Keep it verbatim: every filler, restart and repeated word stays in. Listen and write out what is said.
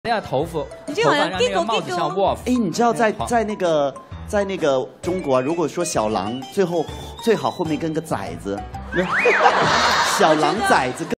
那样头发， 你这好像头发让那个帽子像 wolf。 哎，你知道在在那个在那个中国啊，如果说小狼，最后最好后面跟个崽子，小狼崽子跟。